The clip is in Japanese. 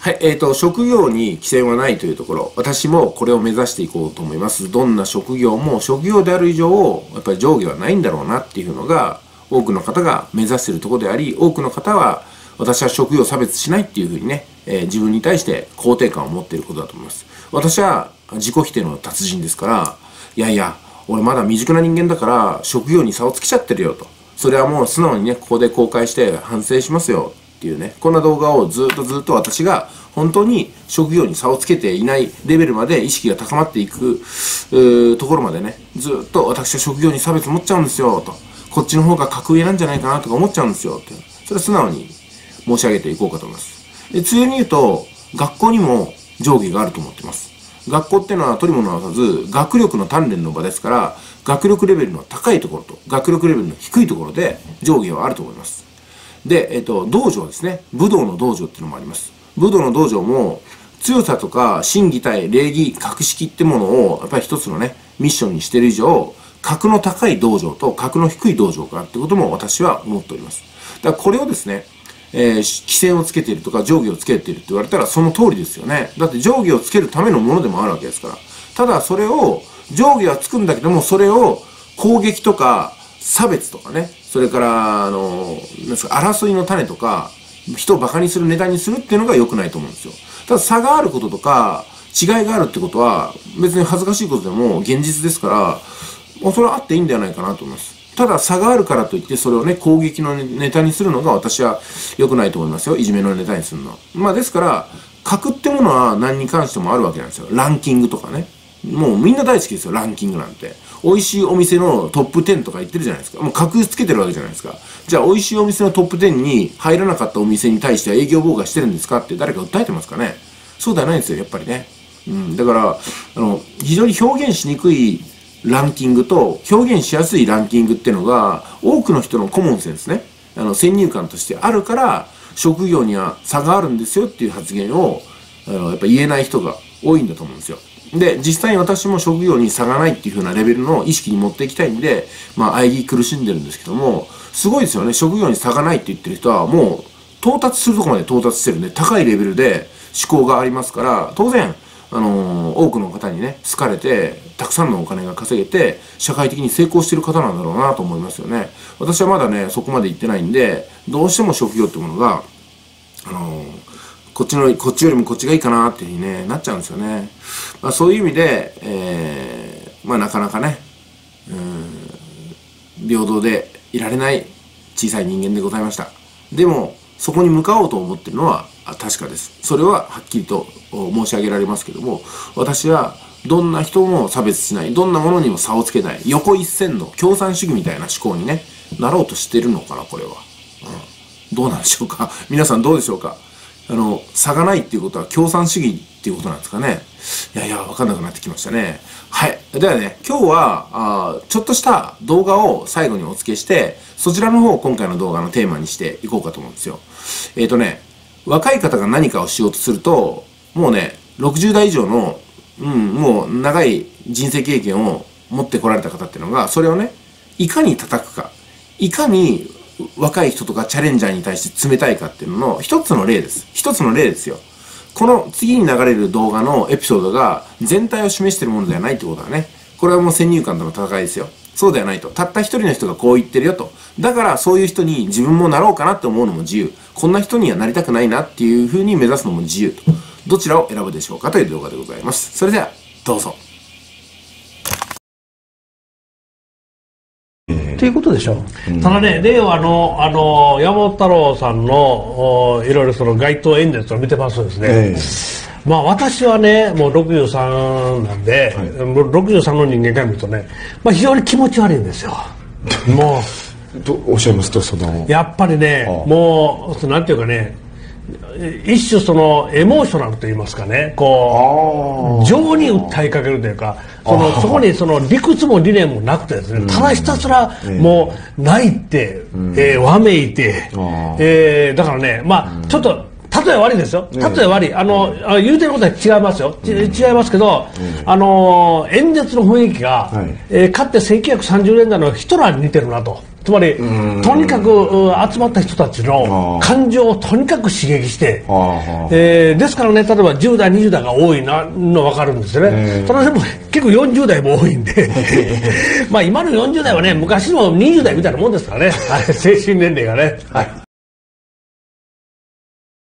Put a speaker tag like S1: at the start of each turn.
S1: はい、職業に規制はないというところ、私もこれを目指していこうと思います。どんな職業も職業である以上、やっぱり上下はないんだろうなっていうのが、多くの方が目指しているところであり、多くの方は、私は職業差別しないっていうふうにね、自分に対して肯定感を持っていることだと思います。私は自己否定の達人ですから、いやいや、俺まだ未熟な人間だから、職業に差をつけちゃってるよと。それはもう素直にね、ここで公開して反省しますよ。っていうね、こんな動画をずっと私が本当に職業に差をつけていないレベルまで意識が高まっていくところまでね、ずっと私は職業に差別持っちゃうんですよと、こっちの方が格上なんじゃないかなとか思っちゃうんですよって、それは素直に申し上げていこうかと思います。で、強いに言うと、学校にも上下があると思っています。学校っていうのは取り物なさず、学力の鍛錬の場ですから、学力レベルの高いところと、学力レベルの低いところで上下はあると思います。で、道場ですね。武道の道場っていうのもあります。武道の道場も、強さとか、心技体、礼儀、格式ってものを、やっぱり一つのね、ミッションにしている以上、格の高い道場と格の低い道場かってことも私は思っております。だからこれをですね、規制をつけているとか上下をつけているって言われたらその通りですよね。だって上下をつけるためのものでもあるわけですから。ただそれを、上下はつくんだけども、それを攻撃とか、差別とかね、それから、なんですか、争いの種とか、人を馬鹿にするネタにするっていうのが良くないと思うんですよ。ただ差があることとか、違いがあるってことは、別に恥ずかしいことでも現実ですから、もうそれはあっていいんではないかなと思います。ただ差があるからといって、それをね、攻撃のネタにするのが私は良くないと思いますよ。いじめのネタにするのは。まあですから、格ってものは何に関してもあるわけなんですよ。ランキングとかね。もうみんな大好きですよ、ランキングなんて。美味しいお店のトップ10とか言ってるじゃないですか。もう格つけてるわけじゃないですか。じゃあ美味しいお店のトップ10に入らなかったお店に対しては営業妨害してるんですかって誰か訴えてますかね。そうではないんですよ、やっぱりね。だから、非常に表現しにくいランキングと表現しやすいランキングっていうのが多くの人のコモンセンスね、先入観としてあるから職業には差があるんですよっていう発言をやっぱ言えない人が多いんだと思うんですよ。で、実際に私も職業に差がないっていう風なレベルの意識に持っていきたいんで、まあ、喘ぎ苦しんでるんですけども、すごいですよね。職業に差がないって言ってる人は、もう、到達するところまで到達してるんで、高いレベルで思考がありますから、当然、多くの方にね、好かれて、たくさんのお金が稼げて、社会的に成功してる方なんだろうなと思いますよね。私はまだね、そこまで行ってないんで、どうしても職業ってものが、こっちよりもこっちがいいかなっていうふうにね、なっちゃうんですよね。まあそういう意味で、まあなかなかね、平等でいられない小さい人間でございました。でも、そこに向かおうと思ってるのは確かです。それははっきりと申し上げられますけども、私はどんな人も差別しない、どんなものにも差をつけない、横一線の共産主義みたいな思考にね、なろうとしてるのかな、これは。どうなんでしょうか。皆さんどうでしょうか。差がないっていうことは共産主義っていうことなんですかね。いやいや、わかんなくなってきましたね。はい。ではね、今日は、ちょっとした動画を最後にお付けして、そちらの方を今回の動画のテーマにしていこうかと思うんですよ。若い方が何かをしようとすると、もうね、60代以上の、もう長い人生経験を持ってこられた方っていうのが、それをね、いかに叩くか、いかに若い人とかチャレンジャーに対して冷たいかっていうのの一つの例です。一つの例ですよ。この次に流れる動画のエピソードが全体を示しているものではないってことはね、これはもう先入観との戦いですよ。そうではないと。たった一人の人がこう言ってるよと。だからそういう人に自分もなろうかなって思うのも自由。こんな人にはなりたくないなっていう風に目指すのも自由と。どちらを選ぶでしょうかという動画でございます。それでは、どうぞ。
S2: っていうことでしょ。ただね、令和の山本太郎さんのいろいろその街頭演説を見てますとですね、まあ私はね、もう63なんで、もう63の人間から見るとね、まあ非常に気持ち悪いんですよ。も
S3: うおっしゃいますと、その
S2: やっぱりね、もうなんていうかね、一種そのエモーショナルと言いますかね、こう情に訴えかけるというか、そこにその理屈も理念もなくてですね、ただひたすらもう泣いて、わめいて、だからね、まあちょっと例え悪いですよ。例え悪い。言うてることは違いますよ。違いますけど、演説の雰囲気が、かつて1930年代のヒトラーに似てるなと。 つまりとにかく集まった人たちの感情をとにかく刺激して、ですからね、例えば10代20代が多いの分かるんですよね。それでも結構40代も多いんでまあ今の40代はね、昔の20代みたいなもんですからね精神年齢がね。はい